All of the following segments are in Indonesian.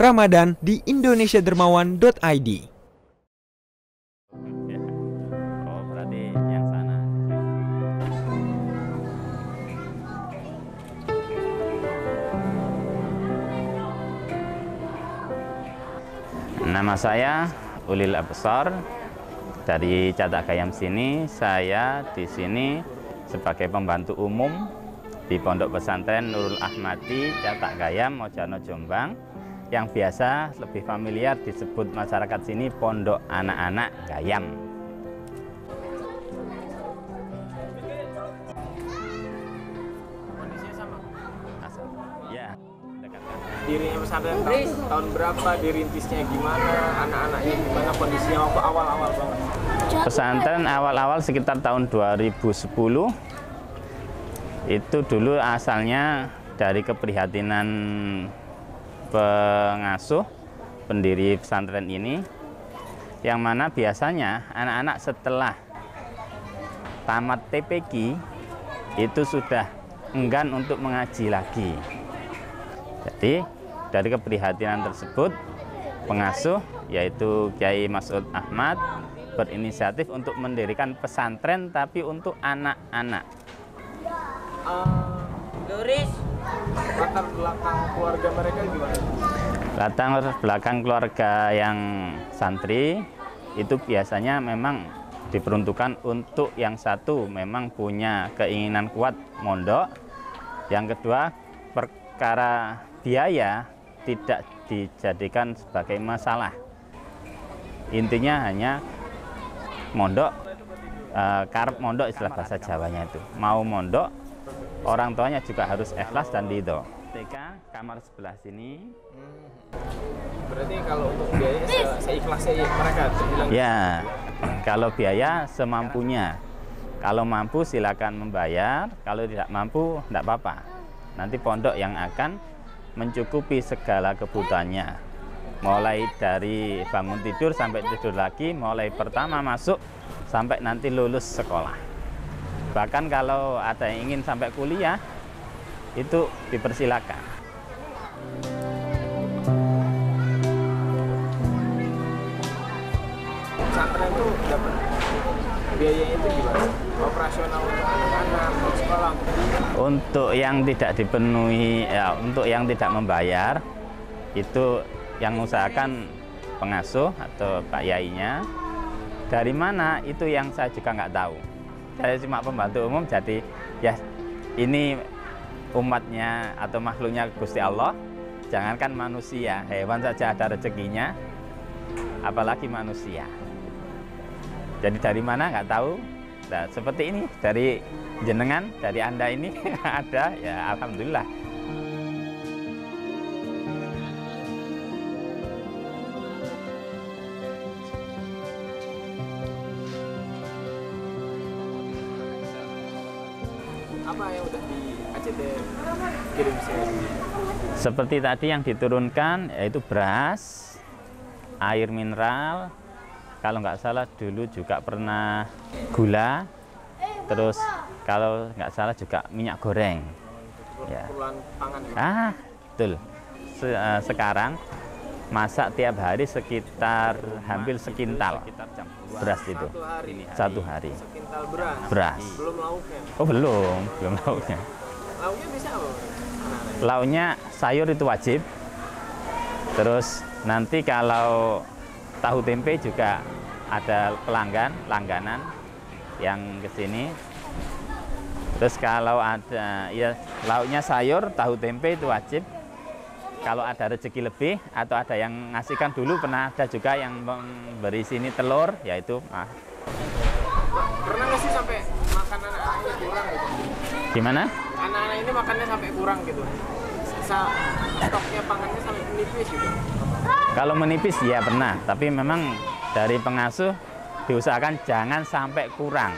Ramadan di indonesiadermawan.id. Oh, berarti yang sana. Nama saya Ulil Absar dari Catak Gayam sini. Saya di sini sebagai pembantu umum di Pondok Pesantren Nurul Ahmadi Catak Gayam Mojano Jombang, yang biasa lebih familiar disebut masyarakat sini Pondok Anak-anak Gayam. Kondisinya sama? Ya, dekat. Dirinya pesantren tahun berapa, dirintisnya gimana, anak-anaknya gimana, kondisinya waktu awal-awal banget? Pesantren awal-awal sekitar tahun 2010. Itu dulu asalnya dari keprihatinan pengasuh pendiri pesantren ini, yang mana biasanya anak-anak setelah tamat TPQ itu sudah enggan untuk mengaji lagi. Jadi dari keprihatinan tersebut, pengasuh yaitu Kiai Mas'ud Ahmad berinisiatif untuk mendirikan pesantren tapi untuk anak-anak. Latar belakang keluarga mereka gimana? Latar belakang keluarga yang santri itu biasanya memang diperuntukkan untuk yang satu memang punya keinginan kuat mondok, yang kedua perkara biaya tidak dijadikan sebagai masalah. Intinya hanya mondok, karep mondok istilah bahasa Jawanya itu. Mau mondok, orang tuanya juga harus ikhlas dan ridho. TK kamar sebelah sini. Berarti kalau untuk biaya seikhlasnya mereka terbilang. Ya, kalau biaya semampunya. Kalau mampu silakan membayar, kalau tidak mampu tidak apa-apa. Nanti pondok yang akan mencukupi segala kebutuhannya. Mulai dari bangun tidur sampai tidur lagi, mulai pertama masuk sampai nanti lulus sekolah. Bahkan kalau ada yang ingin sampai kuliah, itu dipersilakan. Pesantren itu dapat biayanya itu gimana? Operasional untuk anak-anak, untuk sekolah? Untuk yang tidak dipenuhi, ya, untuk yang tidak membayar, itu yang mengusahakan pengasuh atau Pak Yainya. Dari mana itu yang saya juga nggak tahu. Saya cuma pembantu umum, jadi ya ini umatnya atau makhluknya Gusti Allah. Jangankan manusia, hewan saja ada rezekinya, apalagi manusia. Jadi dari mana nggak tahu. Nah, seperti ini dari jenengan, dari Anda ini ada, ya alhamdulillah. Apa yang udah di ACT kirim sini? Seperti tadi yang diturunkan yaitu beras, air mineral, kalau nggak salah dulu juga pernah gula, terus kalau nggak salah juga minyak goreng. Ya. Keperluan pangan ya? Betul. Sekarang masak tiap hari sekitar hampir sekintal beras itu. Satu hari. Sekintal beras? Beras. Belum lauknya? Oh belum lauknya. Lauknya bisa apa? Anak-anak? Lauknya sayur itu wajib. Terus nanti kalau tahu tempe juga ada langganan yang ke sini. Terus kalau ada ya lauknya sayur, tahu tempe itu wajib. Kalau ada rezeki lebih atau ada yang ngasihkan dulu, pernah ada juga yang memberi sini telur, yaitu Pernah nggak sih sampai makan anak-anaknya kurang gitu? gimana? Anak-anak ini makannya sampai kurang gitu? Stoknya pangannya sampai menipis gitu? Kalau menipis ya pernah, tapi memang dari pengasuh diusahakan jangan sampai kurang.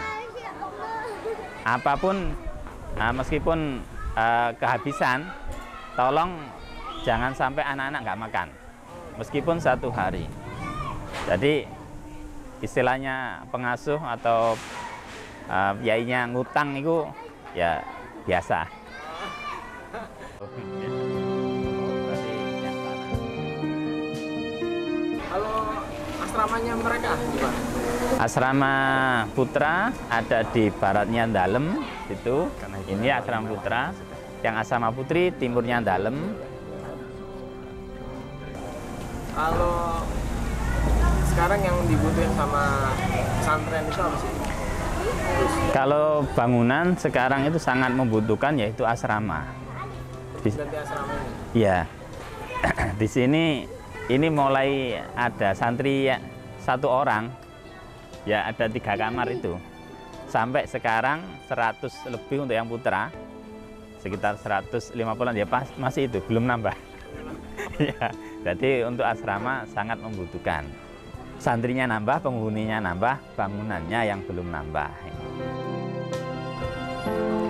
Apapun, meskipun kehabisan, tolong jangan sampai anak-anak nggak makan, meskipun satu hari. Jadi istilahnya pengasuh atau yainya ngutang itu ya biasa. asramanya mereka gimana? Asrama putra ada di baratnya Dalem, itu. Ini asrama putra. Yang asrama putri timurnya Dalem. Kalau sekarang yang dibutuhin sama pesantren itu apa sih? Kalau bangunan sekarang itu sangat membutuhkan yaitu asrama. Ganti asrama ini? Ya, di sini ini mulai ada santri satu orang, ya ada 3 kamar itu. Sampai sekarang 100 lebih untuk yang putra, sekitar 150-an ya masih itu belum nambah. Ya, jadi untuk asrama sangat membutuhkan. Santrinya nambah, penghuninya nambah, bangunannya yang belum nambah.